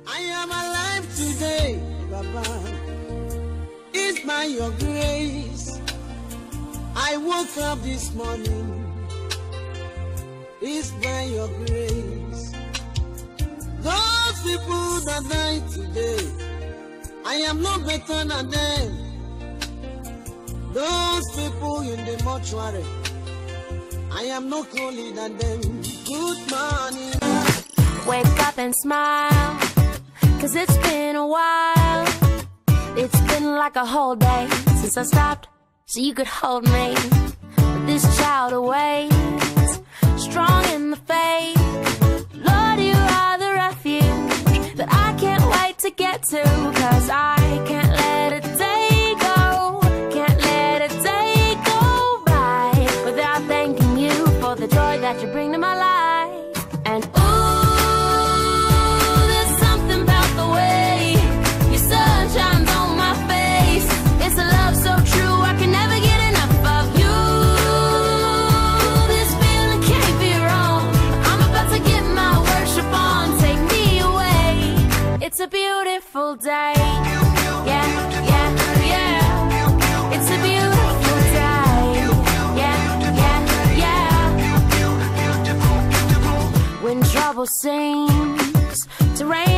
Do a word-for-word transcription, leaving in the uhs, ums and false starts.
I am alive today, Baba. It's by your grace. I woke up this morning. It's by your grace. Those people that died today, I am no better than them. Those people in the mortuary, I am no cooler than them. Good morning. Wake up and smile, cause it's been a while. It's been like a whole day since I stopped so you could hold me. But this child awaits, strong in the faith. Lord, you are the refuge that I can't wait to get to. Cause I can't let a day go, can't let a day go by without thanking you for the joy that you bring to my life. And ooh, there's something about the way your sun shines on my face. It's a love so true, I can never get enough of you. This feeling can't be wrong. I'm about to get my worship on. Take me away. It's a beautiful day. Yeah, yeah, yeah. It's a beautiful day. Yeah, yeah, yeah. When trouble seems to rain